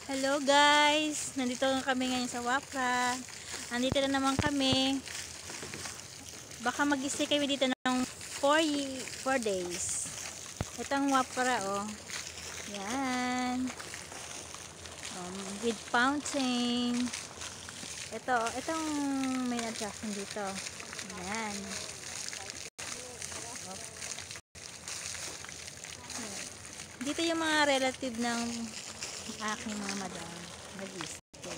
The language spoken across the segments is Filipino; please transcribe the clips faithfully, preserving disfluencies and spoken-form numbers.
Hello guys! Nandito na kami ngayon sa Wapra. Nandito na naman kami. Baka mag-stay kami dito ng four days. Ito ang Wapra, oh. Yan. Um, with fountain. Ito, itong main attraction dito. Yan. Dito yung mga relative ng aking mga madam. Nag-stay.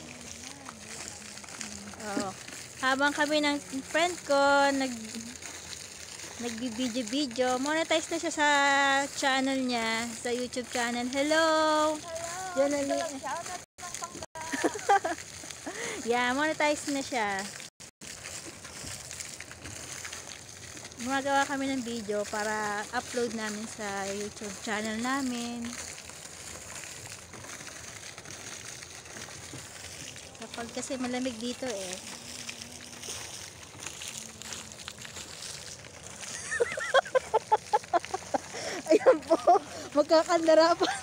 Oh. Habang kami ng friend ko nag nag-video-video, monetize na siya sa channel niya, sa YouTube channel. Hello. Hello. Yeah, monetize na siya. Gumagawa kami ng video para upload namin sa YouTube channel namin. Kapag kasi malamig dito eh. Ayan po, magkakandarapan.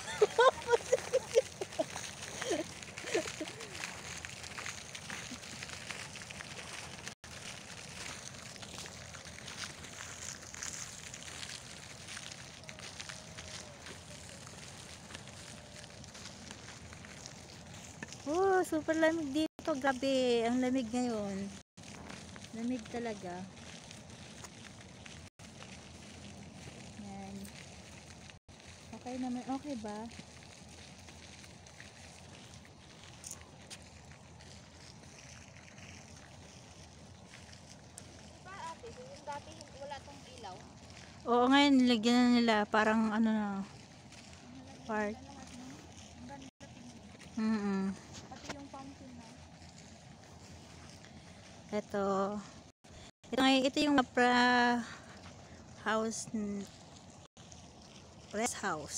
Oh, super lamig dito. Grabe, ang lamig ngayon. Lamig talaga. Yan. Okay naman, okay ba? Diba ate, yung dati wala tong ilaw? Oo, ngayon nilagyan na nila parang ano na part. Mm -mm. Pati yung fountain na. Ito. Ito ngayon, ito yung Wapra house, rest house.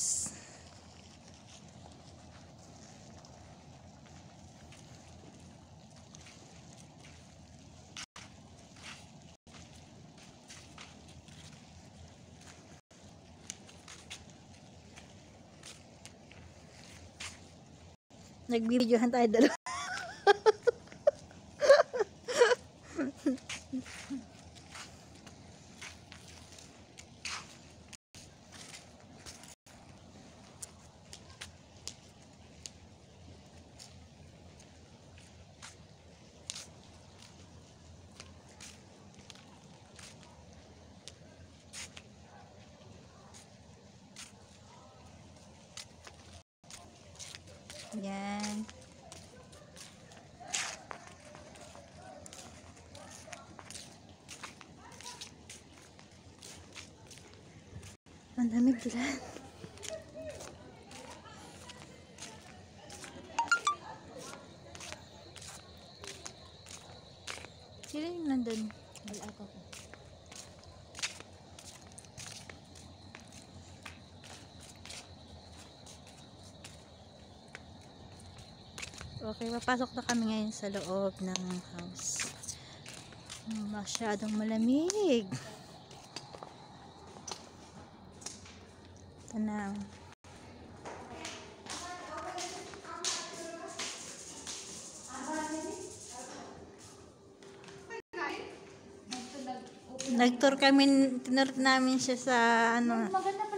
Nagbibidyohan tayo dalawa. Yan. Ang lamig dilan. Sino yung nandun? Wala ako. Okay, papasok na kami ngayon sa loob ng house. Masyadong malamig. Ito na. Nag-tour kami, tinur namin siya sa ano. Maganda pa